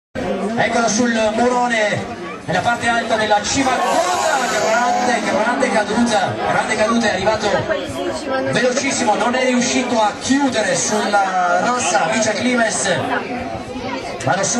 Eccolo sul murone nella parte alta della cima, grande caduta, è arrivato velocissimo, non è riuscito a chiudere sulla rossa Micia Climes.